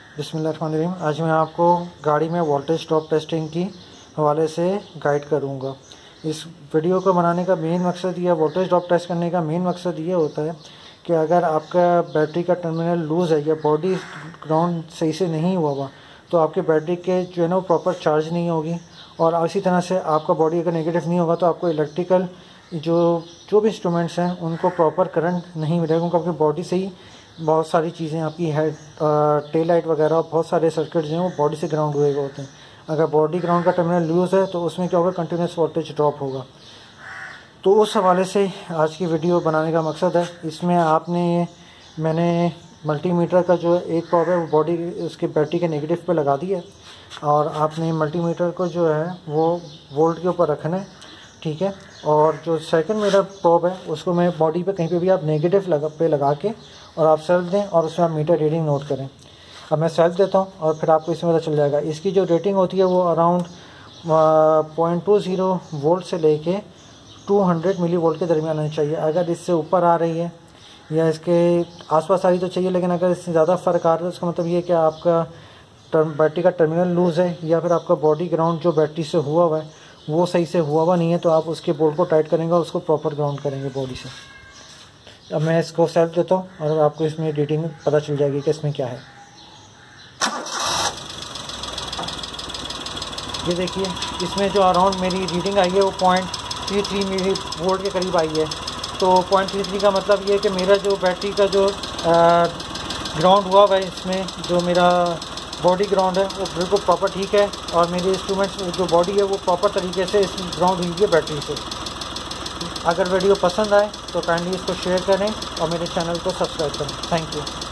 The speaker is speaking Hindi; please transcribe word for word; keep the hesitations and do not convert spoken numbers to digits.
बिस्मिल्लाहिर्रहमानिर्रहीम। आज मैं आपको गाड़ी में वोल्टेज ड्रॉप टेस्टिंग की हवाले से गाइड करूंगा। इस वीडियो को बनाने का मेन मकसद ये, वोल्टेज ड्रॉप टेस्ट करने का मेन मकसद ये होता है कि अगर आपका बैटरी का टर्मिनल लूज़ है या बॉडी ग्राउंड सही से नहीं हुआ हुआ तो आपके बैटरी के जो है ना वो प्रॉपर चार्ज नहीं होगी, और इसी तरह से आपका बॉडी अगर नेगेटिव नहीं होगा तो आपको इलेक्ट्रिकल जो जो भी इंस्ट्रूमेंट्स हैं उनको प्रॉपर करंट नहीं मिलेगा, क्योंकि आपकी बॉडी से ही बहुत सारी चीज़ें, आपकी हेड टेल लाइट वगैरह बहुत सारे सर्किट जो हैं वो बॉडी से ग्राउंड हुए होते हैं। अगर बॉडी ग्राउंड का टर्मिनल लूज़ है तो उसमें क्या होगा, कंटिन्यूस वोल्टेज ड्रॉप होगा। तो उस हवाले से आज की वीडियो बनाने का मकसद है। इसमें आपने मैंने मल्टीमीटर का जो एक प्रॉब है वो बॉडी उसके बैटरी के नेगेटिव पे लगा दिया है, और आपने मल्टीमीटर को जो है वो वोल्ट के ऊपर रखना है, ठीक है। और जो सेकंड मेरा प्रॉब है उसको मैं बॉडी पे कहीं पे भी आप नेगेटिव लगा पे लगा के और आप सेल्फ दें और उसमें आप मीटर रीडिंग नोट करें। अब मैं सेल्फ देता हूँ और फिर आपको इसमें पता चल जाएगा। इसकी जो रेटिंग होती है वो around point two zero volt से लेके टू हंड्रेड मिली वोल्ट के दरमियान आनी चाहिए। अगर इससे ऊपर आ रही है या इसके आसपास आ रही तो चाहिए, लेकिन अगर इससे ज़्यादा फ़र्क आ रहा है तो इसका मतलब ये कि आपका बैटरी का टर्मिनल लूज़ है या फिर आपका बॉडी ग्राउंड जो बैटरी से हुआ हुआ है वो सही से हुआ हुआ नहीं है, तो आप उसके बोल्ट को टाइट करेंगे और उसको प्रॉपर ग्राउंड करेंगे बॉडी से। अब मैं इसको सेल्फ देता हूँ और आपको इसमें रीडिंग पता चल जाएगी कि इसमें क्या है। ये देखिए, इसमें जो अराउंड मेरी रीडिंग आई है वो point three three millivolt के करीब आई है। तो पॉइंट थ्री थ्री का मतलब ये है कि मेरा जो बैटरी का जो ग्राउंड हुआ हुआ है, इसमें जो मेरा बॉडी ग्राउंड है वो बिल्कुल प्रॉपर ठीक है, और मेरे इंस्ट्रूमेंट्स जो बॉडी है वो प्रॉपर तरीके से इस ग्राउंड हुई है बैटरी से। अगर वीडियो पसंद आए तो काइंडली इसको शेयर करें और मेरे चैनल को सब्सक्राइब करें। Thank you.